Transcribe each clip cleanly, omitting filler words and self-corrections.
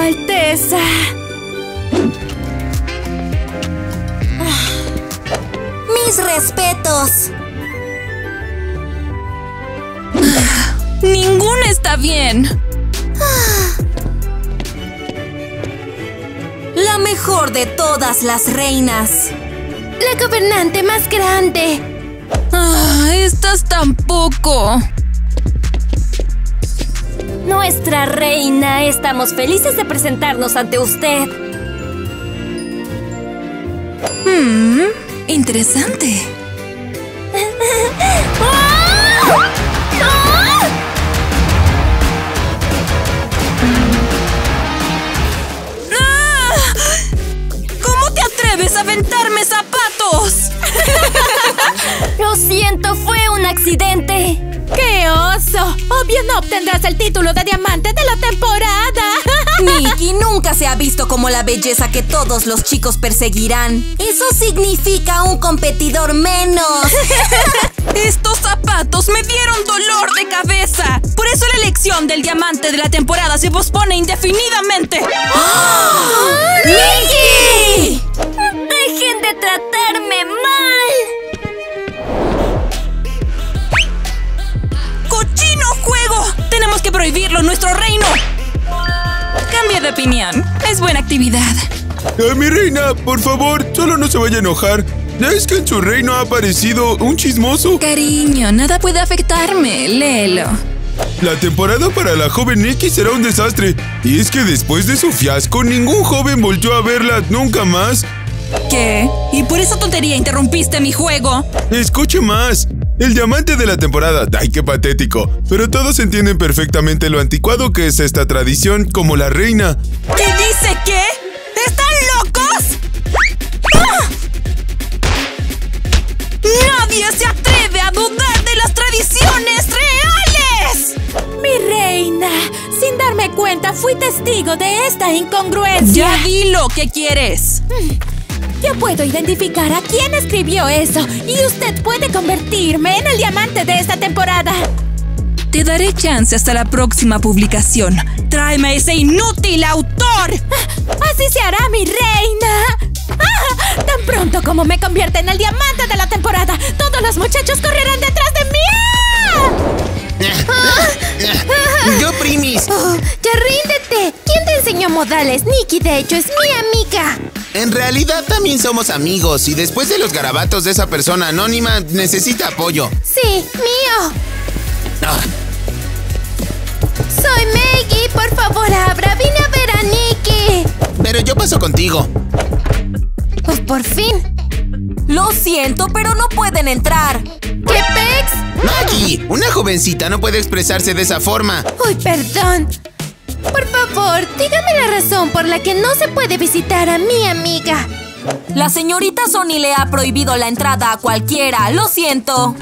Alteza. Mis respetos. Ninguno está bien. La mejor de todas las reinas. La gobernante más grande. Estas tampoco. Nuestra reina, estamos felices de presentarnos ante usted. Interesante. ¿Cómo te atreves a aventarme zapatos? Lo siento, fue un accidente. ¡Qué oso! Obvio no obtendrás el título de diamante de la temporada. Nikki nunca se ha visto como la belleza que todos los chicos perseguirán. Eso significa un competidor menos. Estos zapatos me dieron dolor de cabeza. Por eso la elección del diamante de la temporada se pospone indefinidamente. ¡Nikki! ¡Dejen de tratarme mal! ¡Cochino juego! Tenemos que prohibirlo en nuestro reino. Cambia de opinión. Es buena actividad. Mi reina, por favor, solo no se vaya a enojar. Es que en su reino ha aparecido un chismoso. Cariño, nada puede afectarme. Léelo. La temporada para la joven Nikki será un desastre. Y es que después de su fiasco, ningún joven volvió a verla nunca más. ¿Qué? ¿Y por esa tontería interrumpiste mi juego? Escuche más. El diamante de la temporada. ¡Ay, qué patético! Pero todos entienden perfectamente lo anticuado que es esta tradición, como la reina. ¿Qué dice qué? ¿Están locos? ¡Ah! ¡Nadie se atreve a dudar de las tradiciones reales! Mi reina, sin darme cuenta, fui testigo de esta incongruencia. Ya di lo que quieres. Yo puedo identificar a quién escribió eso y usted puede convertirme en el diamante de esta temporada. Te daré chance hasta la próxima publicación. ¡Tráeme a ese inútil autor! ¡Así se hará, mi reina! Tan pronto como me convierta en el diamante de la temporada, todos los muchachos correrán detrás de mí. ¡Yo, primis! ¡Ya ríndete! ¿Quién te enseñó modales? Nikki, de hecho, es mi amiga. En realidad también somos amigos y después de los garabatos de esa persona anónima necesita apoyo. Sí, mío. Ah. Soy Maggie, por favor, abra. Vine a ver a Nikki. Pero yo paso contigo. Pues por fin. Lo siento, pero no pueden entrar. ¿Qué pex? Maggie, una jovencita no puede expresarse de esa forma. Uy, perdón. Por favor, dígame la razón por la que no se puede visitar a mi amiga. La señorita Sony le ha prohibido la entrada a cualquiera. Lo siento.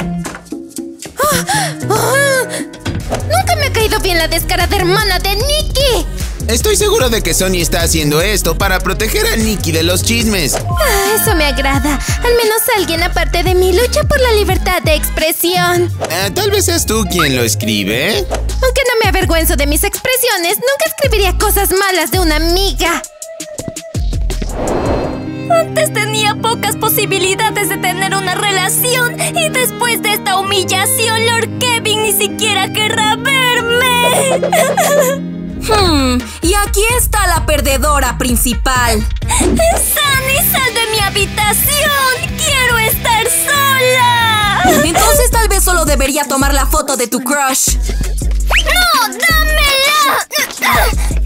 Nunca me ha caído bien la descarada hermana de Nikki. Estoy seguro de que Sony está haciendo esto para proteger a Nikki de los chismes. Eso me agrada. Al menos alguien aparte de mí lucha por la libertad de expresión. Tal vez seas tú quien lo escribe. Aunque no me avergüenzo de mis expresiones, nunca escribiría cosas malas de una amiga. Antes tenía pocas posibilidades de tener una relación y después de esta humillación, Lord Kevin ni siquiera querrá verme. Y aquí está la perdedora principal. ¡Sunny, sal de mi habitación! ¡Quiero estar sola! Entonces tal vez solo debería tomar la foto de tu crush. ¡No, dámela!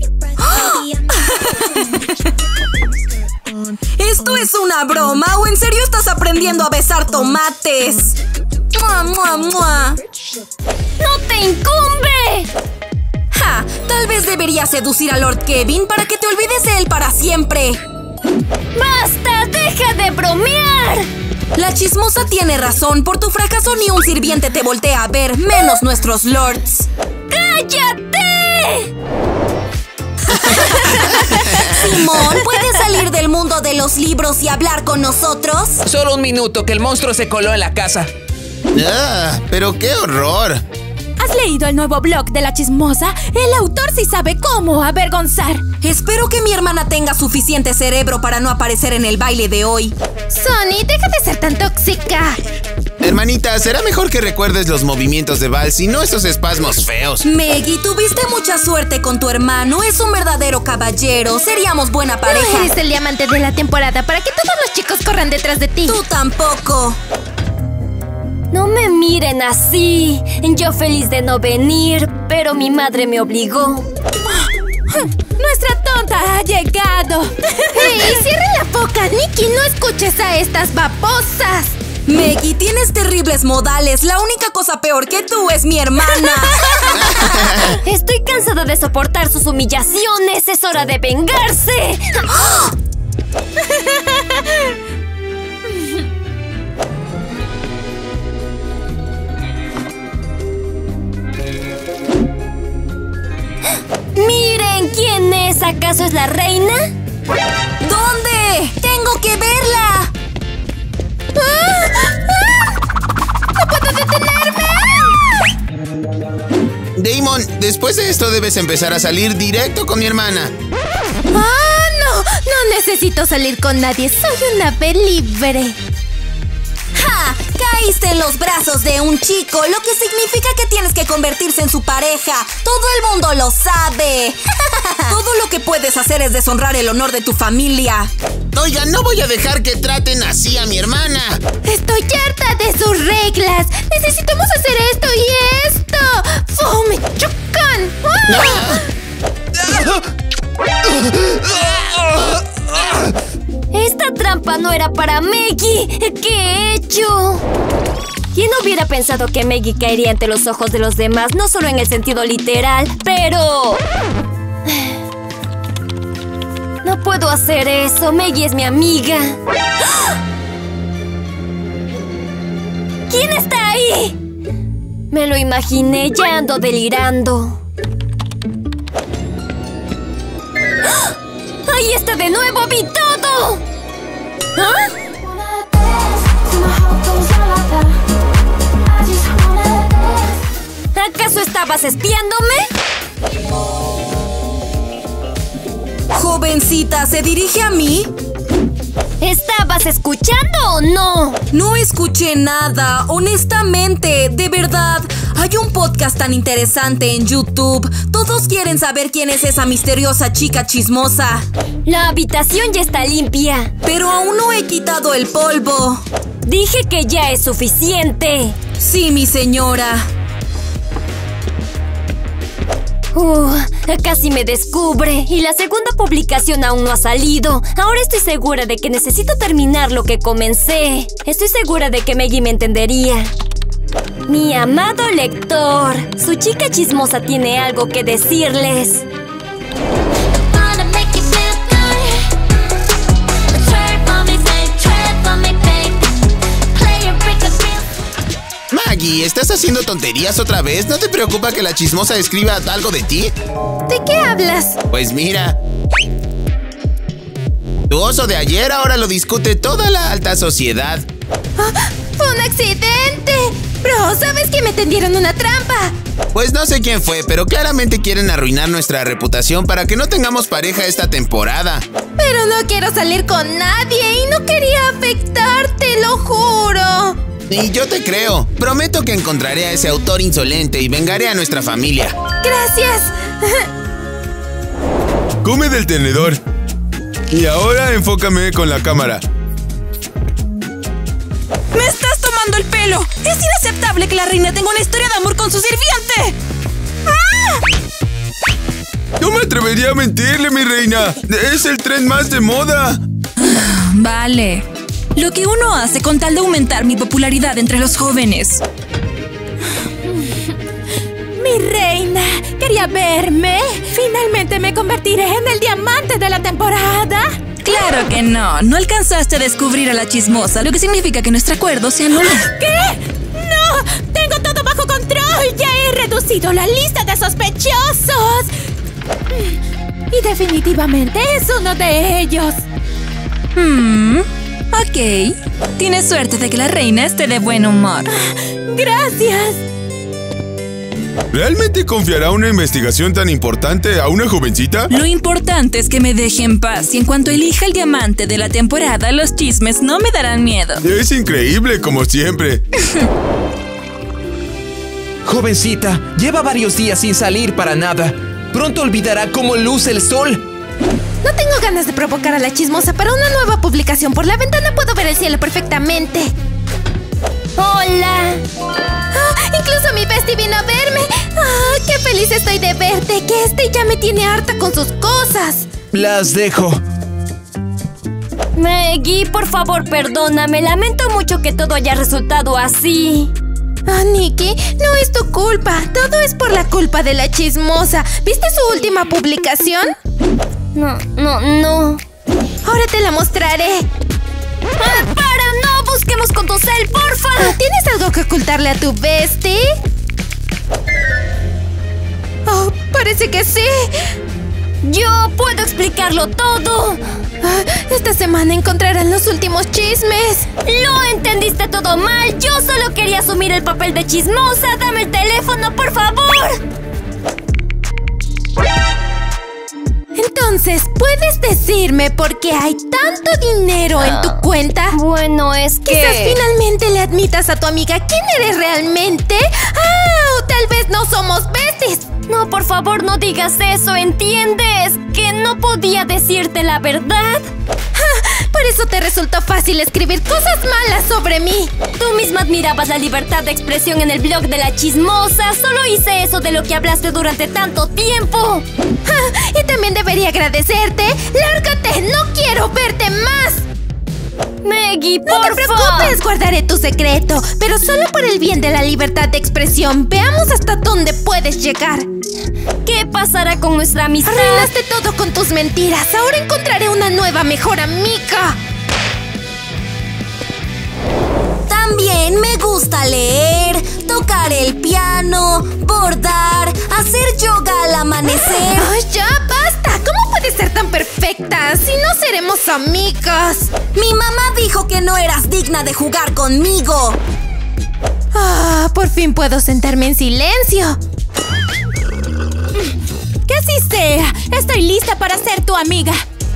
¿Esto es una broma o en serio estás aprendiendo a besar tomates? ¡Mua, mua, mua! ¡No te incumbe! Tal vez deberías seducir a Lord Kevin para que te olvides de él para siempre. ¡Basta! ¡Deja de bromear! La chismosa tiene razón. Por tu fracaso ni un sirviente te voltea a ver, menos nuestros lords. ¡Cállate! Simón, ¿puedes salir del mundo de los libros y hablar con nosotros? Solo un minuto, que el monstruo se coló en la casa. ¡Pero qué horror! ¿Has leído el nuevo blog de La Chismosa? El autor sí sabe cómo avergonzar. Espero que mi hermana tenga suficiente cerebro para no aparecer en el baile de hoy. Sonny, deja de ser tan tóxica. Hermanita, será mejor que recuerdes los movimientos de vals y no esos espasmos feos. Maggie, tuviste mucha suerte con tu hermano. Es un verdadero caballero. Seríamos buena pareja. No eres el diamante de la temporada para que todos los chicos corran detrás de ti. Tú tampoco. No me miren así. Yo feliz de no venir, pero mi madre me obligó. Nuestra tonta ha llegado. ¡Hey, cierren la boca, Nikki! No escuches a estas babosas. Maggie, tienes terribles modales. La única cosa peor que tú es mi hermana. Estoy cansada de soportar sus humillaciones. Es hora de vengarse. Miren, ¿quién es? ¿Acaso es la reina? ¿Dónde? ¡Tengo que verla! ¡No puedo detenerme! Damon, después de esto debes empezar a salir directo con mi hermana. No necesito salir con nadie. Soy una ave libre. ¡Ja! Caíste en los brazos de un chico, lo que significa que tienes que convertirse en su pareja. Todo el mundo lo sabe. Todo lo que puedes hacer es deshonrar el honor de tu familia. Oiga, no voy a dejar que traten así a mi hermana. Estoy harta de sus reglas. Necesitamos hacer esto y esto. ¡Fu! ¡Me chocan! Esta trampa no era para Maggie. ¿Qué he hecho? ¿Quién hubiera pensado que Maggie caería ante los ojos de los demás? No solo en el sentido literal, pero... No puedo hacer eso. Maggie es mi amiga. ¿Quién está ahí? Me lo imaginé, ya ando delirando. ¡Ahí está de nuevo! ¡Vi todo! ¿Ah? ¿Acaso estabas espiándome? Jovencita, ¿se dirige a mí? ¿Estabas escuchando o no? No escuché nada, honestamente, de verdad. Hay un podcast tan interesante en YouTube. Todos quieren saber quién es esa misteriosa chica chismosa. La habitación ya está limpia. Pero aún no he quitado el polvo. Dije que ya es suficiente. Sí, mi señora. Casi me descubre. Y la segunda publicación aún no ha salido. Ahora estoy segura de que necesito terminar lo que comencé. Estoy segura de que Maggie me entendería. Mi amado lector, su chica chismosa tiene algo que decirles. Maggie, ¿estás haciendo tonterías otra vez? ¿No te preocupa que la chismosa escriba algo de ti? ¿De qué hablas? Pues mira. Tu oso de ayer ahora lo discute toda la alta sociedad. ¡Fue un accidente! Bro, ¿sabes que me tendieron una trampa? Pues no sé quién fue, pero claramente quieren arruinar nuestra reputación para que no tengamos pareja esta temporada. Pero no quiero salir con nadie y no quería afectarte, lo juro. Y yo te creo. Prometo que encontraré a ese autor insolente y vengaré a nuestra familia. Gracias. Come del tenedor. Y ahora enfócame con la cámara. ¡Me estás tomando el pelo! ¡Es inaceptable que la reina tenga una historia de amor con su sirviente! ¡Ah! No me atrevería a mentirle, mi reina. Es el tren más de moda. Vale. Lo que uno hace con tal de aumentar mi popularidad entre los jóvenes. Mi reina, ¿quería verme? Finalmente me convertiré en el diamante de la temporada. Claro que no. No alcanzaste a descubrir a la chismosa, lo que significa que nuestro acuerdo se anula. ¿Qué? ¡No! ¡Tengo todo bajo control! ¡Ya he reducido la lista de sospechosos! Y definitivamente es uno de ellos. Ok. Tienes suerte de que la reina esté de buen humor. ¡Gracias! ¿Realmente confiará una investigación tan importante a una jovencita? Lo importante es que me deje en paz y en cuanto elija el diamante de la temporada, los chismes no me darán miedo. Es increíble, como siempre. Jovencita, lleva varios días sin salir para nada. Pronto olvidará cómo luce el sol. No tengo ganas de provocar a la chismosa para una nueva publicación. Por la ventana puedo ver el cielo perfectamente. ¡Hola! Incluso mi bestie vino a verme. ¡Qué feliz estoy de verte! Que este ya me tiene harta con sus cosas. Las dejo. Maggie, por favor, perdóname. Lamento mucho que todo haya resultado así. Nikki, no es tu culpa. Todo es por la culpa de la chismosa. ¿Viste su última publicación? No. Ahora te la mostraré. ¡Para! ¡No! ¡Busquemos con tu cel, porfa! ¿Tienes algo que ocultarle a tu bestie? Oh, parece que sí. ¡Yo puedo explicarlo todo! Esta semana encontrarán los últimos chismes. ¡Lo entendiste todo mal! ¡Yo solo quería asumir el papel de chismosa! ¡Dame el teléfono, por favor! Entonces, ¿puedes decirme por qué hay tanto dinero en tu cuenta? Bueno, es que... Quizás finalmente le admitas a tu amiga quién eres realmente. O tal vez no somos besties. No, por favor, no digas eso, ¿entiendes? Que no podía decirte la verdad. Por eso te resultó fácil escribir cosas malas sobre mí. Tú misma admirabas la libertad de expresión en el blog de la chismosa. Solo hice eso de lo que hablaste durante tanto tiempo. Y también debería agradecerte. ¡Lárgate! ¡No quiero verte más! Maggie, No te preocupes, guardaré tu secreto. Pero solo por el bien de la libertad de expresión. Veamos hasta dónde puedes llegar. ¿Qué pasará con nuestra amistad? Arruinaste todo con tus mentiras. Ahora encontraré una nueva mejor amiga. También me gusta leer, tocar el piano, bordar, hacer yoga al amanecer. ¡Ay, ya basta! ¿Cómo puedes ser tan perfecta si no seremos amigas? Mi mamá dijo que no eras digna de jugar conmigo. Por fin puedo sentarme en silencio. ¡Que así sea! Estoy lista para ser tu amiga.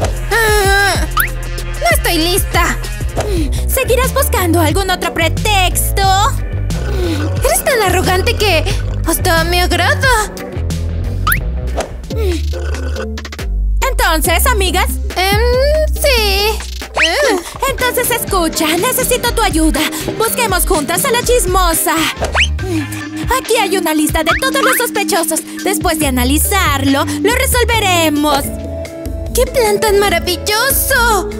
No estoy lista. ¿Seguirás buscando algún otro pretexto? Eres tan arrogante que hasta me agrada. Entonces, amigas. Sí. Entonces escucha, necesito tu ayuda. Busquemos juntas a la chismosa. Aquí hay una lista de todos los sospechosos. Después de analizarlo, lo resolveremos. ¡Qué plan tan maravilloso!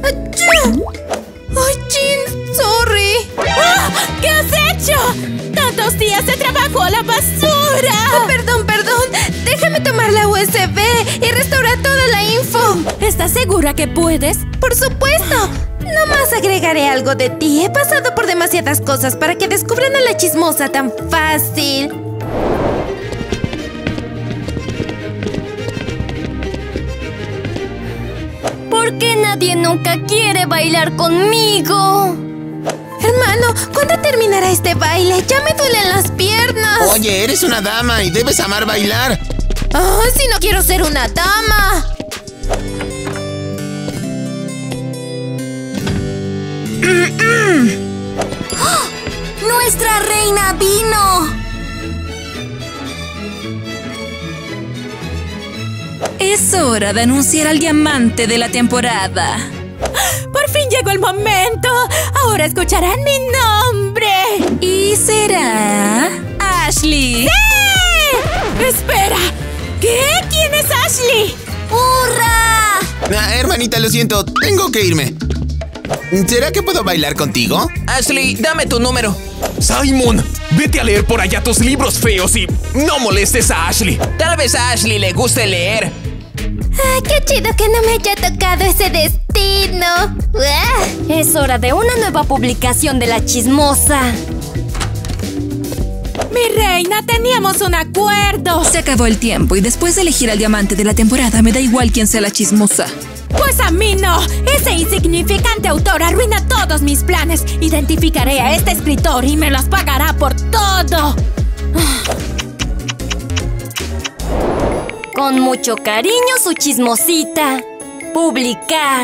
¡Ay, Jin! ¡Sorry! ¿Qué has hecho? ¡Tantos días de trabajo a la basura! Perdón. Déjame tomar la USB y restaurar toda la info. ¿Estás segura que puedes? ¡Por supuesto! Nomás agregaré algo de ti. He pasado por demasiadas cosas para que descubran a la chismosa tan fácil. ¿Por qué nadie nunca quiere bailar conmigo? Hermano, ¿cuándo terminará este baile? Ya me duelen las piernas. Oye, eres una dama y debes amar bailar. Si no quiero ser una dama. ¡Nuestra reina vino! Es hora de anunciar al diamante de la temporada. ¡Por fin llegó el momento! ¡Ahora escucharán mi nombre! ¿Y será Ashley? ¡Sí! ¡Espera! ¿Qué? ¿Quién es Ashley? ¡Hurra! Hermanita, lo siento, tengo que irme. ¿Será que puedo bailar contigo? Ashley, dame tu número. Simon, vete a leer por allá tus libros feos y no molestes a Ashley. Tal vez a Ashley le guste leer. ¡Qué chido que no me haya tocado ese destino! Es hora de una nueva publicación de la chismosa. Mi reina, teníamos un acuerdo. Se acabó el tiempo y después de elegir al diamante de la temporada me da igual quién sea la chismosa. Pues a mí no. Ese insignificante autor arruina todos mis planes. Identificaré a este escritor y me los pagará por todo. Con mucho cariño, su chismosita. Publicar.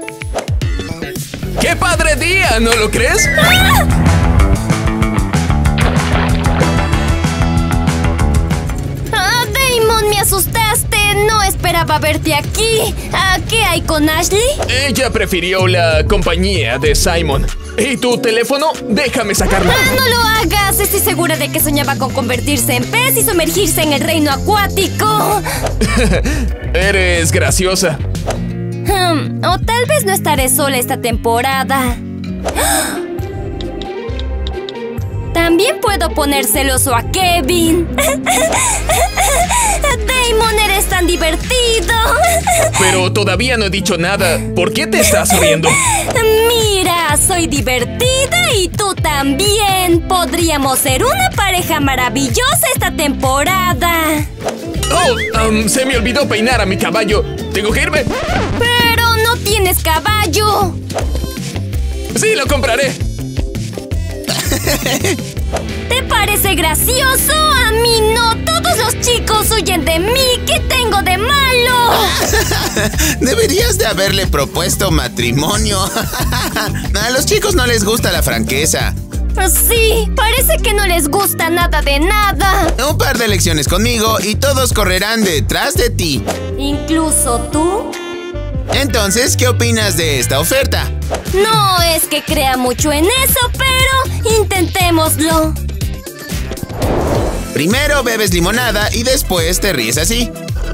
¡Qué padre día! ¿No lo crees? Damon, me asustaste. No esperaba verte aquí. ¿Qué hay con Ashley? Ella prefirió la compañía de Simon. ¿Y tu teléfono? Déjame sacarlo. No lo hagas. Estoy segura de que soñaba con convertirse en pez y sumergirse en el reino acuático. Eres graciosa. O tal vez no estaré sola esta temporada. También puedo poner celoso a Kevin. Damon, eres tan divertido. Pero todavía no he dicho nada. ¿Por qué te estás riendo? Mira, soy divertida y tú también. Podríamos ser una pareja maravillosa esta temporada. Oh, se me olvidó peinar a mi caballo. Tengo que irme. Pero no tienes caballo. Sí, lo compraré. ¿Te parece gracioso? A mí no. Todos los chicos huyen de mí. ¿Qué tengo de malo? Deberías de haberle propuesto matrimonio. A los chicos no les gusta la franqueza. Sí, parece que no les gusta nada de nada. Un par de lecciones conmigo y todos correrán detrás de ti. ¿Incluso tú? Entonces, ¿qué opinas de esta oferta? No es que crea mucho en eso, pero intentémoslo. Primero bebes limonada y después te ríes así.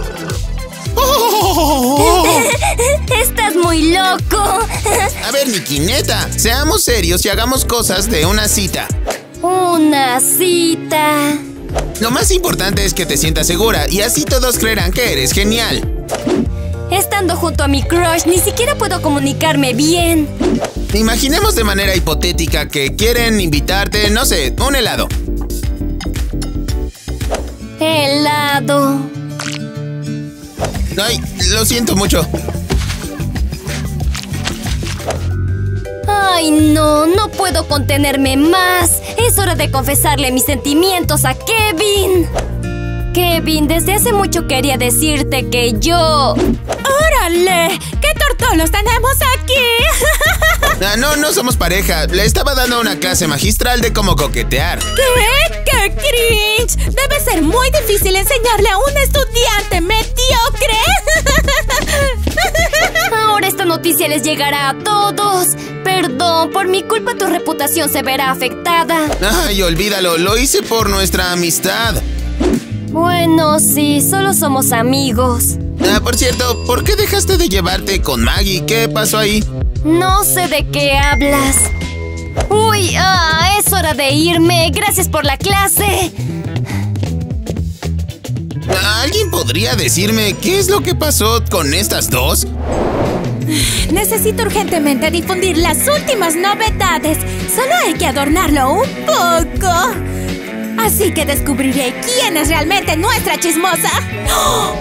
Estás muy loco. A ver, Nikki, neta, seamos serios y hagamos cosas de una cita. Una cita. Lo más importante es que te sientas segura y así todos creerán que eres genial. Estando junto a mi crush, ni siquiera puedo comunicarme bien. Imaginemos de manera hipotética que quieren invitarte, no sé, un helado. Helado. Ay, lo siento mucho. Ay, no puedo contenerme más. Es hora de confesarle mis sentimientos a Kevin. Kevin, desde hace mucho quería decirte que yo... ¡Órale! ¡Qué tortolos tenemos aquí! No somos pareja. Le estaba dando una clase magistral de cómo coquetear. ¿Qué? ¡Qué cringe! Debe ser muy difícil enseñarle a un estudiante mediocre. Ahora esta noticia les llegará a todos. Perdón, por mi culpa tu reputación se verá afectada. Ay, olvídalo. Lo hice por nuestra amistad. Bueno, sí, solo somos amigos. Por cierto, ¿por qué dejaste de llevarte con Maggie? ¿Qué pasó ahí? No sé de qué hablas. Uy, es hora de irme. Gracias por la clase. ¿Alguien podría decirme qué es lo que pasó con estas dos? Necesito urgentemente difundir las últimas novedades. Solo hay que adornarlo un poco. Así que descubriré quién es realmente nuestra chismosa. ¡Oh!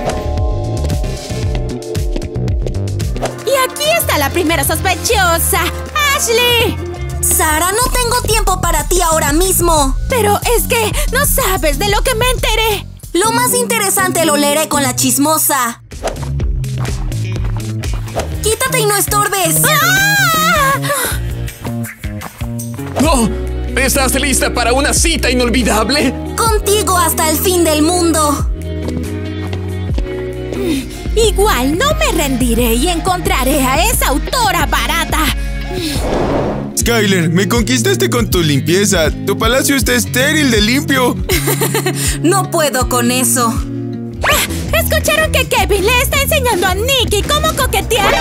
Y aquí está la primera sospechosa, Ashley. Sara, no tengo tiempo para ti ahora mismo. Pero es que no sabes de lo que me enteré. Lo más interesante lo leeré con la chismosa. ¡Quítate y no estorbes! ¡Ah! ¡Oh! ¿Estás lista para una cita inolvidable? Contigo hasta el fin del mundo. Igual no me rendiré y encontraré a esa autora barata. Skyler, me conquistaste con tu limpieza. Tu palacio está estéril de limpio. No puedo con eso. ¿Escucharon que Kevin le está enseñando a Nikki cómo coquetear?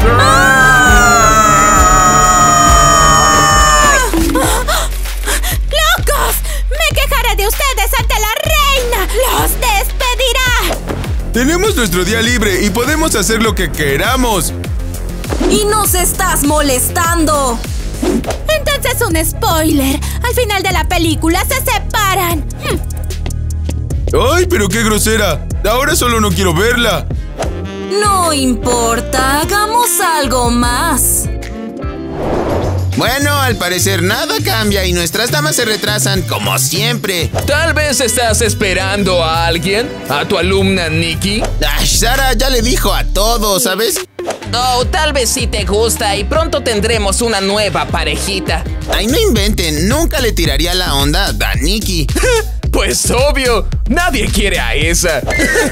¡Locos! ¡Me quejaré de ustedes ante la reina! ¡Los despedirá! Tenemos nuestro día libre y podemos hacer lo que queramos. Y nos estás molestando. Entonces un spoiler. Al final de la película se separan. ¡Ay, pero qué grosera! Ahora solo no quiero verla. No importa, hagamos algo más. Bueno, al parecer nada cambia y nuestras damas se retrasan como siempre. Tal vez estás esperando a alguien, a tu alumna Nikki. Ay, Sara ya le dijo a todos, ¿sabes? Oh, tal vez sí te gusta y pronto tendremos una nueva parejita. Ay, no inventen, nunca le tiraría la onda a Nikki. Pues obvio, nadie quiere a esa.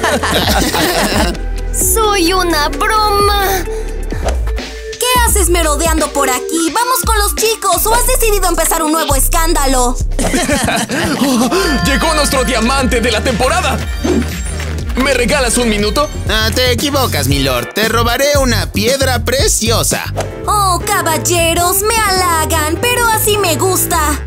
Soy una broma. ¿Qué haces merodeando por aquí? ¡Vamos con los chicos! ¿O has decidido empezar un nuevo escándalo? Oh, llegó nuestro diamante de la temporada. ¿Me regalas un minuto? Ah, te equivocas, milord. Te robaré una piedra preciosa. Oh, caballeros, me halagan, pero así me gusta.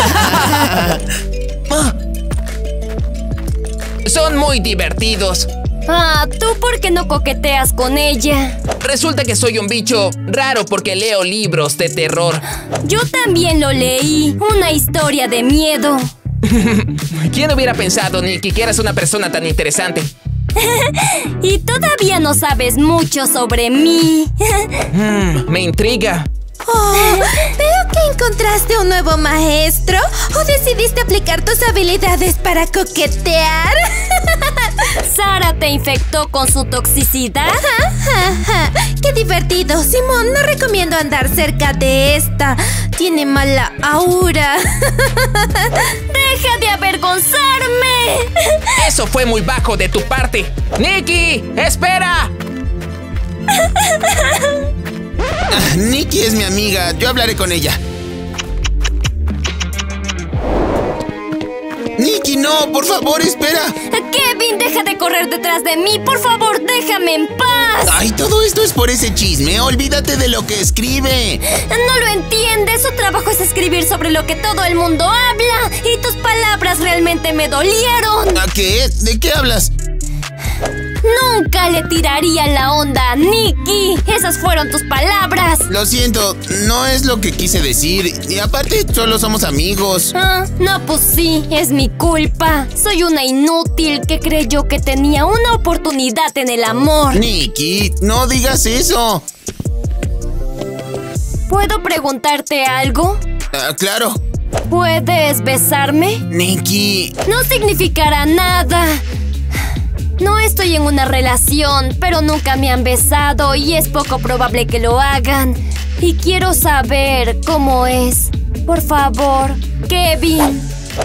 Son muy divertidos. Ah, ¿tú por qué no coqueteas con ella? Resulta que soy un bicho raro porque leo libros de terror. Yo también lo leí. Una historia de miedo. ¿Quién hubiera pensado, Nikki, que eras una persona tan interesante? Y todavía no sabes mucho sobre mí. Me intriga. Oh, veo que encontraste un nuevo maestro. ¿O decidiste aplicar tus habilidades para coquetear? ¿Sara te infectó con su toxicidad? ¡Qué divertido! Simón, no recomiendo andar cerca de esta. Tiene mala aura. ¡Deja de avergonzarme! Eso fue muy bajo de tu parte. ¡Nikki! ¡Espera! Nikki es mi amiga, yo hablaré con ella. Nikki, no, por favor, espera. Kevin, deja de correr detrás de mí. Por favor, déjame en paz. Ay, todo esto es por ese chisme. Olvídate de lo que escribe. No lo entiendes. Su trabajo es escribir sobre lo que todo el mundo habla. Y tus palabras realmente me dolieron. ¿A qué? ¿De qué hablas? Nunca le tiraría la onda a Nikki. Esas fueron tus palabras. Lo siento, no es lo que quise decir. Y aparte, solo somos amigos. No, pues sí, es mi culpa. Soy una inútil que creyó que tenía una oportunidad en el amor. Nikki, no digas eso. ¿Puedo preguntarte algo? Claro. ¿Puedes besarme? Nikki. No significará nada. No estoy en una relación, pero nunca me han besado y es poco probable que lo hagan. Y quiero saber cómo es. Por favor, Kevin.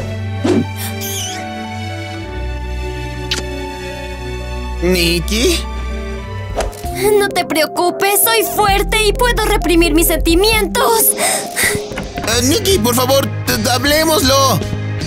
¿Nikki? No te preocupes, soy fuerte y puedo reprimir mis sentimientos. Nikki, por favor, hablémoslo.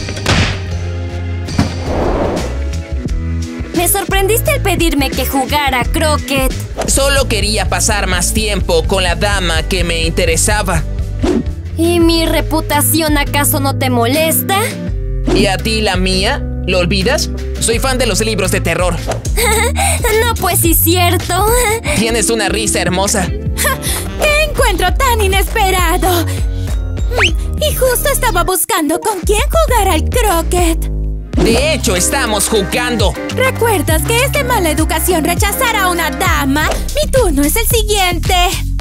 Me sorprendiste al pedirme que jugara croquet. Solo quería pasar más tiempo con la dama que me interesaba. ¿Y mi reputación acaso no te molesta? ¿Y a ti la mía? ¿Lo olvidas? Soy fan de los libros de terror. No, pues sí, cierto. Tienes una risa hermosa. ¡Qué encuentro tan inesperado! Y justo estaba buscando con quién jugar al croquet. De hecho, estamos jugando. ¿Recuerdas que es de mala educación rechazar a una dama? Mi turno es el siguiente.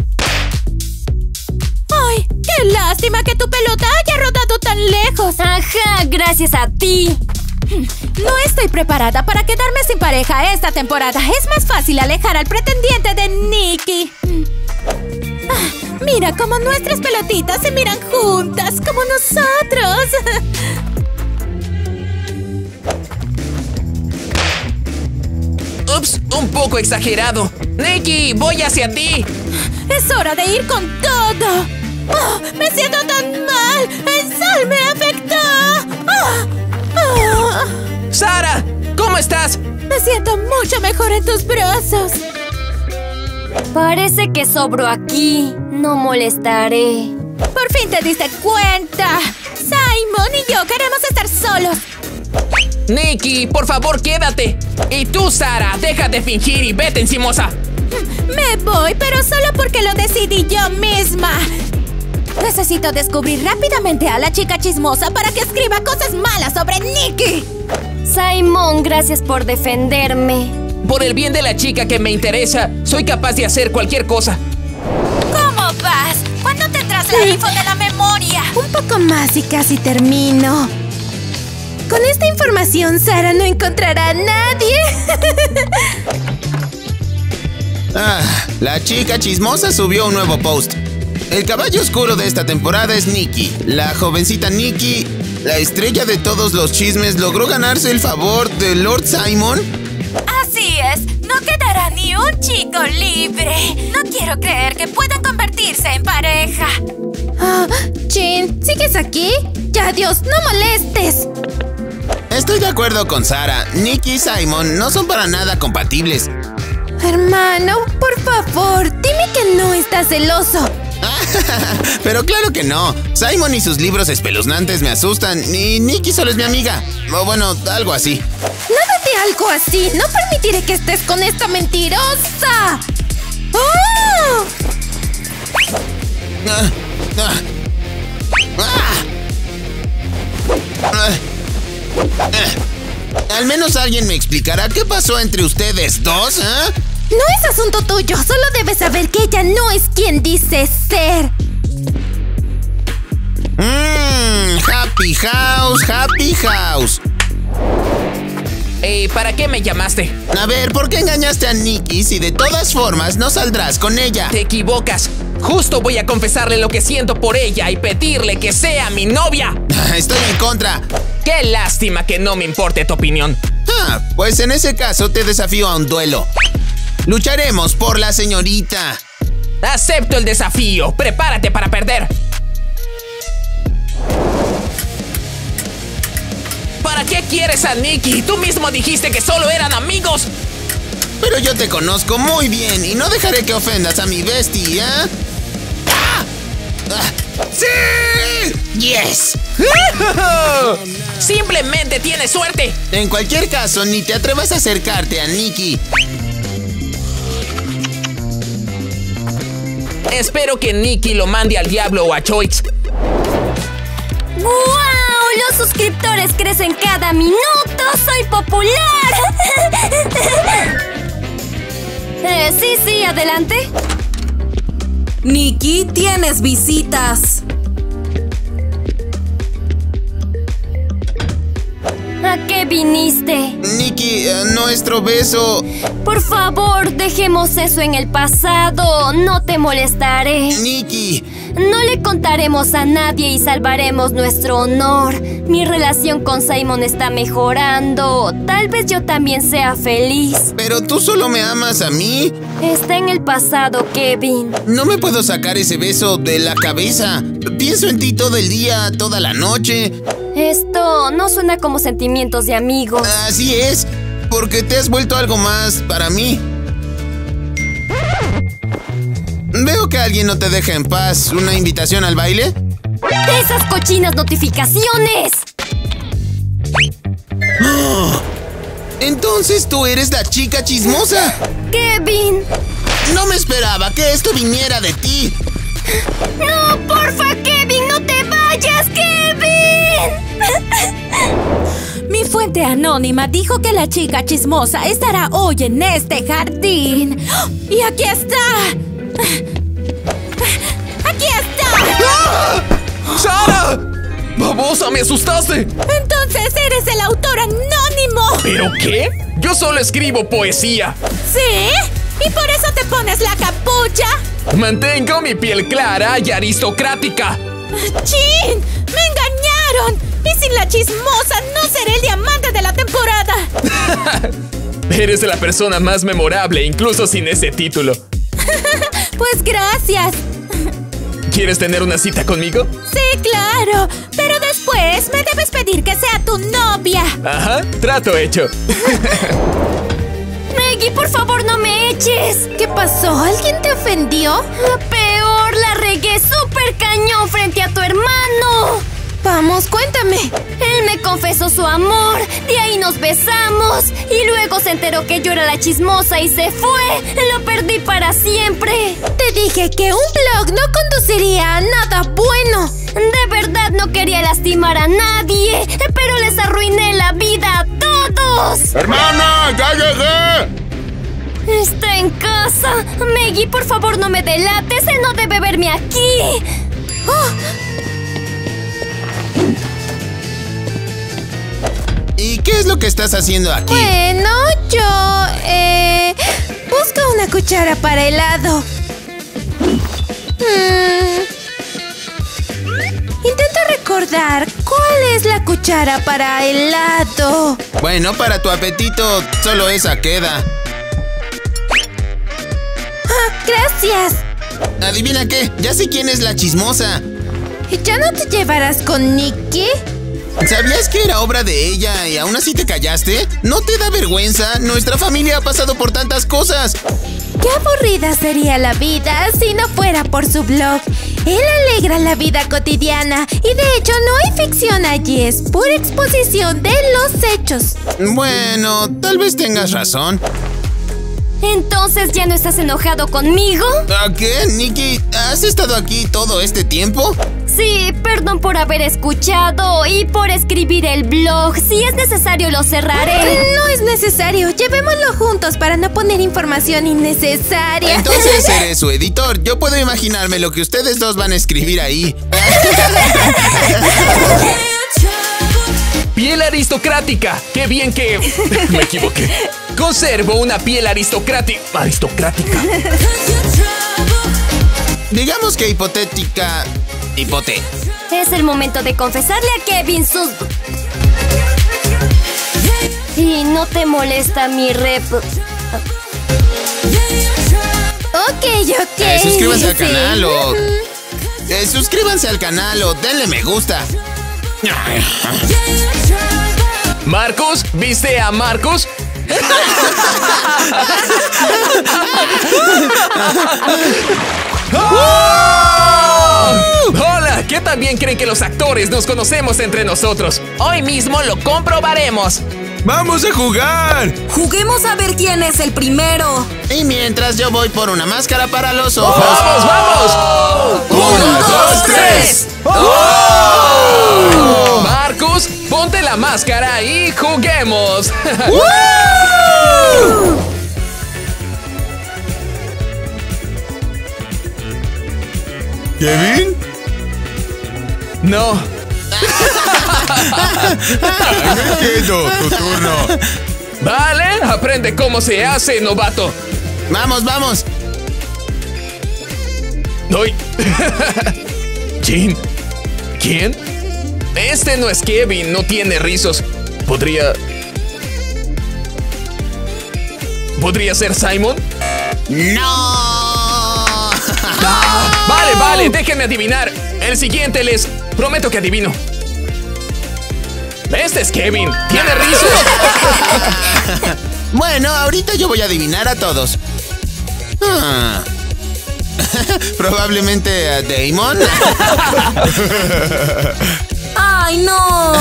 ¡Ay! ¡Qué lástima que tu pelota haya rodado tan lejos! Ajá, gracias a ti. No estoy preparada para quedarme sin pareja esta temporada. Es más fácil alejar al pretendiente de Nikki. Mira cómo nuestras pelotitas se miran juntas, como nosotros. Ups, un poco exagerado. Nikki, voy hacia ti. Es hora de ir con todo. ¡Oh, me siento tan mal! ¡El sol me afectó! ¡Sara! ¿Cómo estás? Me siento mucho mejor en tus brazos. Parece que sobro aquí. No molestaré. Por fin te diste cuenta. Simon y yo queremos estar solos. Nikki, por favor, quédate. Y tú, Sara, deja de fingir y vete encimosa. Me voy, pero solo porque lo decidí yo misma. Necesito descubrir rápidamente a la chica chismosa para que escriba cosas malas sobre Nikki. Simon, gracias por defenderme. Por el bien de la chica que me interesa, soy capaz de hacer cualquier cosa. ¿Cómo vas? ¿Cuándo tendrás la info de la memoria. Un poco más y casi termino. Con esta información, Sara no encontrará a nadie. La chica chismosa subió un nuevo post. El caballo oscuro de esta temporada es Nikki. La jovencita Nikki, la estrella de todos los chismes, logró ganarse el favor de Lord Simon. Así es, no quedará ni un chico libre. No quiero creer que puedan convertirse en pareja. Chin, ¿sigues aquí? Ya, adiós, no molestes. Estoy de acuerdo con Sara. Nikki y Simon no son para nada compatibles. Hermano, por favor, dime que no estás celoso. Pero claro que no. Simon y sus libros espeluznantes me asustan y Nikki solo es mi amiga. O bueno, algo así. Nada de algo así. No permitiré que estés con esta mentirosa. ¡Oh! Al menos alguien me explicará qué pasó entre ustedes dos, ¿eh? No es asunto tuyo, solo debes saber que ella no es quien dice ser. Happy House, Happy House. ¿Para qué me llamaste? A ver, ¿por qué engañaste a Nikki si de todas formas no saldrás con ella? Te equivocas. Justo voy a confesarle lo que siento por ella y pedirle que sea mi novia. Estoy en contra. Qué lástima que no me importe tu opinión. Pues en ese caso te desafío a un duelo. Lucharemos por la señorita. Acepto el desafío. Prepárate para perder. ¿Para qué quieres a Nikki? Tú mismo dijiste que solo eran amigos. Pero yo te conozco muy bien y no dejaré que ofendas a mi bestia. ¡Sí! ¡Yes! Simplemente tienes suerte. En cualquier caso, ni te atrevas a acercarte a Nikki. Espero que Nikki lo mande al diablo o a Choice. ¡Wow! Los suscriptores crecen cada minuto. ¡Soy popular! Sí, adelante. Nikki, tienes visitas. ¿A qué viniste? Nikki, nuestro beso... Por favor, dejemos eso en el pasado. No te molestaré. Nikki... No le contaremos a nadie y salvaremos nuestro honor. Mi relación con Simon está mejorando. Tal vez yo también sea feliz. Pero tú solo me amas a mí. Está en el pasado, Kevin. No me puedo sacar ese beso de la cabeza. Pienso en ti todo el día, toda la noche. Esto no suena como sentimientos de amigos. Así es, porque te has vuelto algo más para mí. Veo que alguien no te deja en paz. ¿Una invitación al baile? ¡Esas cochinas notificaciones! ¡Oh! Entonces tú eres la chica chismosa. ¡Kevin! No me esperaba que esto viniera de ti. ¡No, porfa, Kevin! ¡No te vayas, Kevin! Mi fuente anónima dijo que la chica chismosa estará hoy en este jardín. ¡Y aquí está! ¡Aquí está! ¡Ah! ¡Sara! ¡Babosa, me asustaste! Entonces eres el autor anónimo. ¿Pero qué? Yo solo escribo poesía. ¿Sí? ¿Y por eso te pones la capucha? Mantengo mi piel clara y aristocrática. ¡Chin! ¡Me engañaron! Y sin la chismosa no seré el diamante de la temporada. Eres la persona más memorable, incluso sin ese título. Pues gracias. ¿Quieres tener una cita conmigo? Sí, claro. Pero después me debes pedir que sea tu novia. Ajá, trato hecho. Maggie, por favor, no me eches. ¿Qué pasó? ¿Alguien te ofendió? Peor, la regué súper cañón frente a tu hermano. Vamos, cuéntame. Él me confesó su amor, de ahí nos besamos y luego se enteró que yo era la chismosa y se fue. Lo perdí para siempre. Te dije que un blog no conduciría a nada bueno. De verdad no quería lastimar a nadie, pero les arruiné la vida a todos. ¡Hermana, ya llegué! Está en casa. Maggie, por favor, no me delates. Él no debe verme aquí. ¿Y qué es lo que estás haciendo aquí? Bueno, yo... busco una cuchara para helado. Intento recordar cuál es la cuchara para helado. Bueno, para tu apetito, solo esa queda. Gracias. ¿Adivina qué? Ya sé quién es la chismosa. ¿Y ya no te llevarás con Nikki? ¿Sabías que era obra de ella y aún así te callaste? ¿No te da vergüenza? Nuestra familia ha pasado por tantas cosas. Qué aburrida sería la vida si no fuera por su blog. Él alegra la vida cotidiana y de hecho no hay ficción allí, es pura exposición de los hechos. Bueno, tal vez tengas razón. ¿Entonces ya no estás enojado conmigo? ¿A qué, Nikki? ¿Has estado aquí todo este tiempo? Sí, perdón por haber escuchado y por escribir el blog. Si es necesario, lo cerraré. No es necesario. Llevémoslo juntos para no poner información innecesaria. Entonces eres su editor. Yo puedo imaginarme lo que ustedes dos van a escribir ahí. Piel aristocrática. ¡Qué bien que... me equivoqué! Conservo una piel aristocrática. Digamos que hipotética... Es el momento de confesarle a Kevin sus... Y no te molesta mi rep... Ok. Suscríbanse al Sí. canal o... suscríbanse al canal o denle me gusta. ¿Marcus? ¿Viste a Marcus? ¡Hola! ¿Qué tan bien creen que los actores nos conocemos entre nosotros? Hoy mismo lo comprobaremos. ¡Vamos a jugar! Juguemos a ver quién es el primero. Y mientras yo voy por una máscara para los ojos. ¡Vamos, vamos! 1, 2, 3. Marcus, ponte la máscara y juguemos. ¿Kevin? No. No entiendo, tu turno. Vale, aprende cómo se hace, novato. Vamos. ¡Ay! ¿Quién? Este no es Kevin, no tiene rizos. ¿Podría ser Simon? ¡No! Vale, déjenme adivinar. El siguiente les prometo que adivino. Este es Kevin, tiene rizos. Bueno, ahorita yo voy a adivinar a todos. Probablemente a Damon. ¡Ay, no!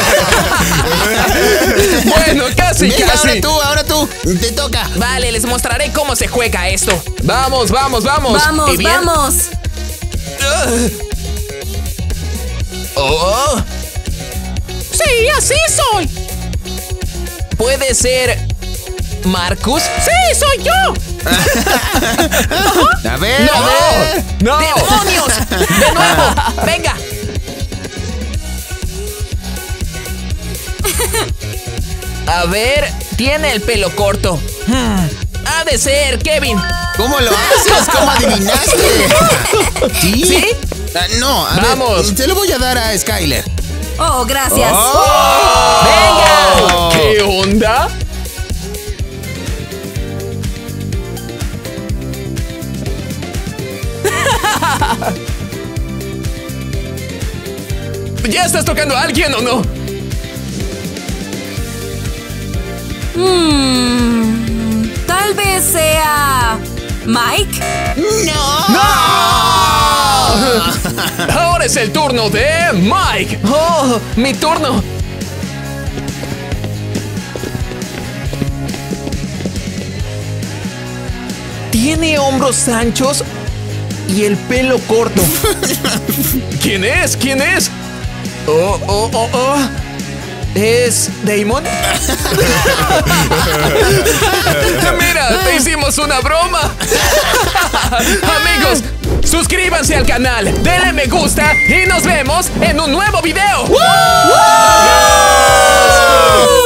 Bueno, casi. Venga, ahora tú. Te toca. Vale, les mostraré cómo se juega esto. Vamos. Vamos. Oh. Sí, así soy. ¿Puede ser Marcus? Sí, soy yo. A ver. No. ¡Demonios! De nuevo. Venga. A ver, tiene el pelo corto. Ha de ser Kevin. ¿Cómo lo haces? ¿Cómo adivinaste? ¿Sí? No, a Vamos. ver, se lo voy a dar a Skyler. Oh, gracias. ¡Venga! ¿Qué onda? ¿Ya estás tocando a alguien o no? Tal vez sea... ¿Mike? ¡No! Ahora es el turno de Mike. ¡Oh, mi turno! Tiene hombros anchos y el pelo corto. ¿Quién es? Oh. ¿Es Damon? Mira, te hicimos una broma. Amigos, suscríbanse al canal, denle me gusta y nos vemos en un nuevo video. ¡Woo!